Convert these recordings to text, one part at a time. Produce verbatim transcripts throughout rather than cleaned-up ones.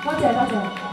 多謝多謝。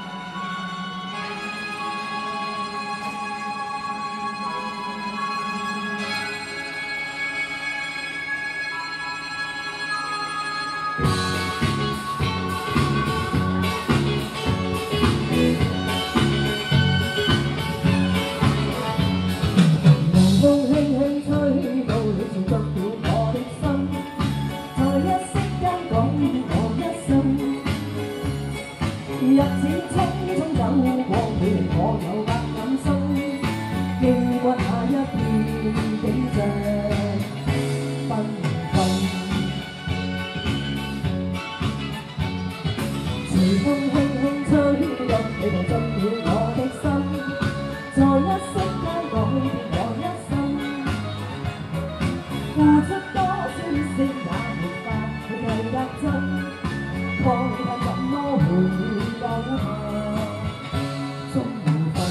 日子匆匆走過，每日我有百感生，記掛那一片景象繽紛。隨風輕輕吹入，你就進了我的心，在一息間改變我一生。付出多少聲也沒法去計得真，看看怎麼會？ 有下中午瞓，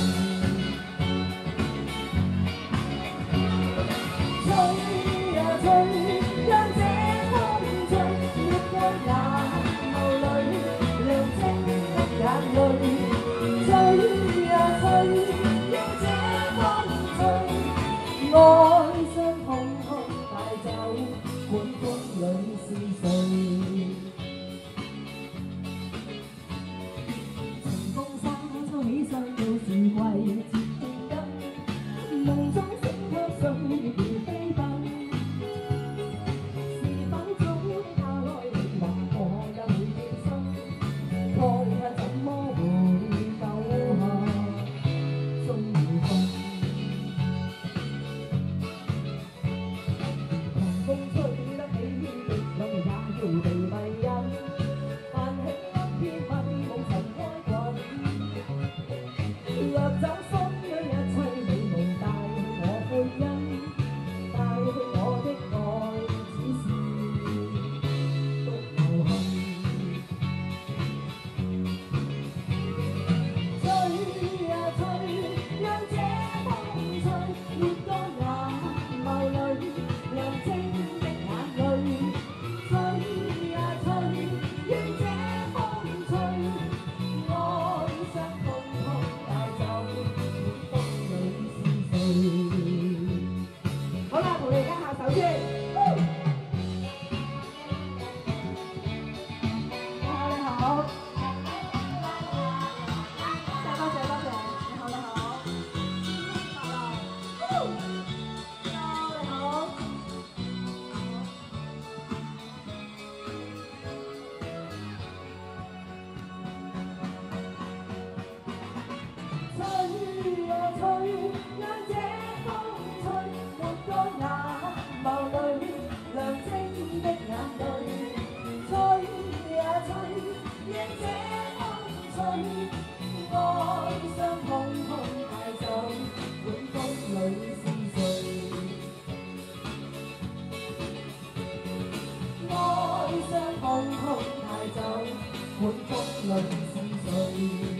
吹呀吹，讓這風吹，抹乾眼眸裏亮晶的眼淚。吹呀吹，讓這風吹，愛傷痛痛帶走，管風裏是誰？ 起身到是季節變更，夢中醒卻歲月如飛奔。是否早下來你話我也會變心？看看怎麼會夠下中午瞓？狂風吹得起的兩人也要被迷因，泛起一片迷霧塵埃滾。 掠走心裏一切美夢，帶去我悔因，帶去我的愛，只是獨留痕。吹呀吹，讓這風吹，抹乾眼眸裏亮晶的眼淚。吹呀吹，讓這風吹，愛傷痛痛。 好啦，同你而家下手先。你好，你好。多謝多謝多謝。你好，你好。好啦。你好，你好。吹呀吹，讓這風吹，抹乾眼眸裏亮晶的眼淚。吹呀吹，讓這風吹，愛傷痛痛帶走，管風裏是誰？愛傷痛痛帶走，管風裏是誰？